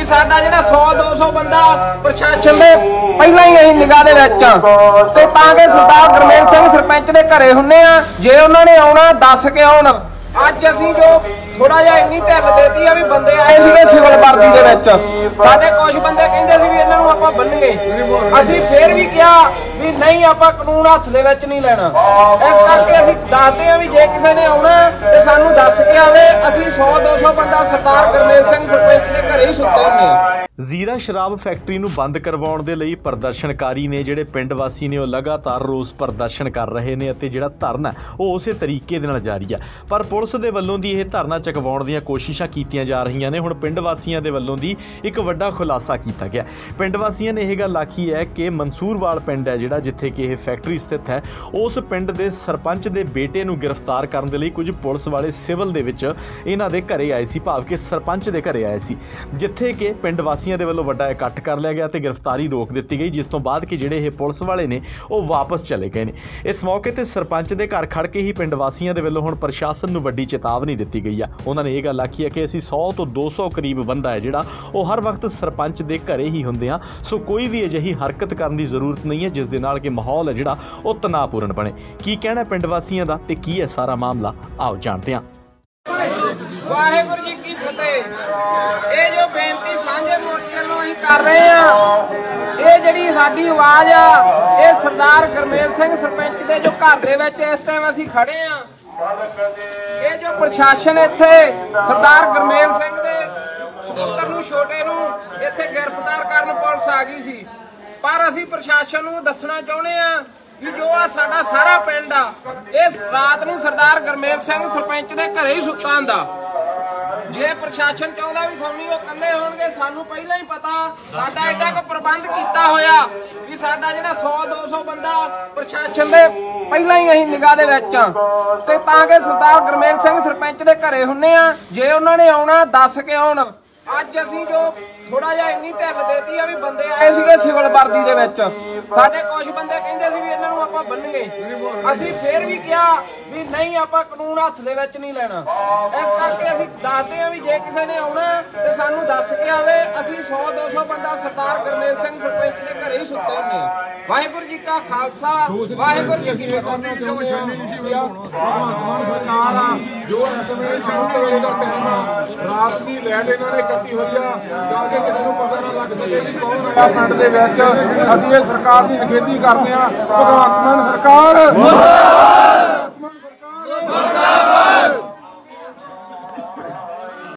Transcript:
साडा जिहड़ा 100-200 बंदा प्रशासन दे पहला ही असीं निगाह दे विच ते तां कि सरदार गुरमेल सिंह सरपंच दे घरे हुंदे आ जे उन्हां ने आउणा दस के आउण। अज असीं जो थोड़ा जिहा इन्नी ढिल देती आ भी बंदे आए सीगे सिविल वर्दी दे विच साडे कुछ बंदे कहिंदे सी भी इन्हां नूं आपां बन्नीए असीं फिर भी कहा भी नहीं आपां कानून हत्थ दे विच नहीं लैणा। इस करके असीं दसदे आ भी जे किसी ने आउणा ते सानूं दस के आवे। असीं 100-200 बंदा सरदार गुरमेल सिंह सरपंच दे घरे ही सुत्ते हुंदे आ। ਜ਼ੀਰਾ ਸ਼ਰਾਬ ਫੈਕਟਰੀ ਨੂੰ ਬੰਦ ਕਰਵਾਉਣ ਦੇ ਲਈ ਪ੍ਰਦਰਸ਼ਨਕਾਰੀ ਨੇ ਜਿਹੜੇ ਪਿੰਡ ਵਾਸੀ ਨੇ ਉਹ ਲਗਾਤਾਰ ਰੋਸ ਪ੍ਰਦਰਸ਼ਨ ਕਰ ਰਹੇ ਨੇ ਅਤੇ ਜਿਹੜਾ ਧਰਨਾ ਉਹ ਉਸੇ ਤਰੀਕੇ ਦੇ ਨਾਲ ਜਾਰੀ ਹੈ। ਪਰ ਪੁਲਿਸ ਦੇ ਵੱਲੋਂ ਦੀ ਇਹ ਧਰਨਾ ਚੁਕਵਾਉਣ ਦੀਆਂ ਕੋਸ਼ਿਸ਼ਾਂ ਕੀਤੀਆਂ ਜਾ ਰਹੀਆਂ ਨੇ। ਹੁਣ ਪਿੰਡ ਵਾਸੀਆਂ ਦੇ ਵੱਲੋਂ ਦੀ ਇੱਕ ਵੱਡਾ ਖੁਲਾਸਾ ਕੀਤਾ ਗਿਆ। ਪਿੰਡ ਵਾਸੀਆਂ ਨੇ ਇਹ ਗੱਲ ਆਖੀ ਹੈ ਕਿ ਮਨਸੂਰਵਾਲ ਪਿੰਡ ਹੈ ਜਿਹੜਾ ਜਿੱਥੇ ਕਿ ਇਹ ਫੈਕਟਰੀ ਸਥਿਤ ਹੈ, ਉਸ ਪਿੰਡ ਦੇ ਸਰਪੰਚ ਦੇ ਬੇਟੇ ਨੂੰ ਗ੍ਰਿਫਤਾਰ ਕਰਨ ਦੇ ਲਈ ਕੁਝ ਪੁਲਿਸ ਵਾਲੇ ਸਿਵਲ ਦੇ ਵਿੱਚ ਇਹਨਾਂ ਦੇ ਘਰੇ ਆਏ ਸੀ, ਭਾਵ ਕਿ ਸਰਪੰਚ ਦੇ ਘਰੇ ਆਏ ਸੀ, ਜਿੱਥੇ ਕਿ ਪਿੰਡ ਵਾਸੀਆਂ ਦੇ ਵੱਲੋਂ ਵੱਡਾ ਇਕੱਠ ਕਰ ਲਿਆ ਗਿਆ ਤੇ ਗ੍ਰਿਫਤਾਰੀ ਰੋਕ ਦਿੱਤੀ ਗਈ, ਜਿਸ ਤੋਂ ਬਾਅਦ ਕਿ ਜਿਹੜੇ ਇਹ ਪੁਲਿਸ ਵਾਲੇ ਨੇ ਉਹ ਵਾਪਸ ਚਲੇ ਗਏ ਨੇ। ਇਸ ਮੌਕੇ ਤੇ ਸਰਪੰਚ ਦੇ ਘਰ ਖੜ ਕੇ ਹੀ ਪਿੰਡ ਵਾਸੀਆਂ ਦੇ ਵੱਲੋਂ ਹੁਣ ਪ੍ਰਸ਼ਾਸਨ ਨੂੰ ਵੱਡੀ ਚੇਤਾਵਨੀ ਦਿੱਤੀ ਗਈ ਆ। ਉਹਨਾਂ ਨੇ ਇਹ ਗੱਲ ਆਖੀ ਹੈ ਕਿ ਅਸੀਂ 100 ਤੋਂ 200 ਕਰੀਬ ਬੰਦਾ ਹੈ ਜਿਹੜਾ ਉਹ ਹਰ ਵਕਤ ਸਰਪੰਚ ਦੇ ਘਰੇ ਹੀ ਹੁੰਦੇ ਆ, ਸੋ ਕੋਈ ਵੀ ਅਜਿਹੀ ਹਰਕਤ ਕਰਨ ਦੀ ਜ਼ਰੂਰਤ ਨਹੀਂ ਹੈ ਜਿਸ ਦੇ ਨਾਲ ਕਿ ਮਾਹੌਲ ਹੈ ਜਿਹੜਾ ਉਹ ਤਣਾਅਪੂਰਨ ਬਣੇ। ਕੀ ਕਹਿਣਾ ਪਿੰਡ ਵਾਸੀਆਂ ਦਾ ਤੇ ਕੀ ਹੈ ਸਾਰਾ ਮਾਮਲਾ, ਆਓ ਜਾਣਦੇ ਹਾਂ। वाहिगुरू जी की फतेह। ये जो बेनती सांझे मोर्चे नूं असीं कर रहे हैं, ये जिहड़ी साडी आवाज़ आ, ये सरदार गुरमेल सिंह सरपंच दे जो घर दे विच इस टाइम असीं खड़े आ। ये जो प्रशासन इत्थे सरदार गुरमेल सिंह दे सपुत्तर नूं छोटे नूं इत्थे गिरफ्तार करन पुलिस आ गई सी, पर असीं प्रशासन नूं दसना चाहुंदे आ कि जो आ साडा सारा पिंड आ इस रात नूं सरदार गुरमेल सिंह सरपंच दे घरे ही सुत्ता हुंदा। जे प्रशासन चाहुंदा भी खौनी वो कल्ले होणगे, सानू पहला ही पता साडा एडा को प्रबंध कीता होया कि साडा जिहड़ा 100-200 बंदा प्रशासन दे पहला ही असीं निगाह दे विच ते तां कि सरदार गुरमेल सिंह सरपंच दे घरे हुंदे आ जे उन्हां ने आउणा दस के आउण। अज असीं जो थोड़ा जिहा इन्नी ढिल देती आ भी बंदे आए सीगे सिविल वर्दी दे विच साडे कुछ बंदे कहिंदे सी भी इन्हां नूं आपां बन्नीए असीं फिर भी कहा भी नहीं आपां कानून हत्थ दे विच नहीं लैणा। इस करके असीं दसदे आ भी जे किसी ने आउणा ते सानूं दस के आवे। असीं 100-200 बंदा सरदार गुरमेल सिंह सरपंच दे घरे ही सुत्ते हुंदे आ। वाहिगुरू जी का खालसा, वाहिगुरू जी की फतेह। सरकार आ जो इस वेले शाम दे वेले दा टाइम आ, रात दी लाइट इन्हां ने कट्टी होई आ ताकि किसी नूं पता ना लग सके भी कौन आया पिंड दे विच। असीं इह सरकार दी निखेधी करदे आ। भगवंत मान सरकार